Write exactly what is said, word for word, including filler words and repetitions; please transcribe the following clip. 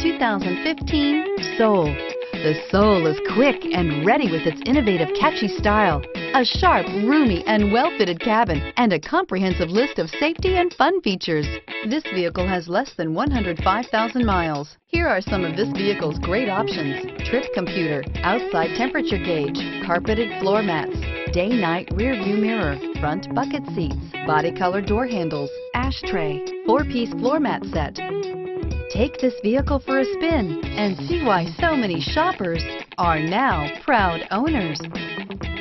two thousand fifteen Soul. The Soul is quick and ready with its innovative, catchy style, a sharp, roomy, and well-fitted cabin, and a comprehensive list of safety and fun features. This vehicle has less than one hundred five thousand miles. Here are some of this vehicle's great options: trip computer, outside temperature gauge, carpeted floor mats, day-night rear view mirror, front bucket seats, body color door handles, ashtray, four-piece floor mat set. Take this vehicle for a spin and see why so many shoppers are now proud owners.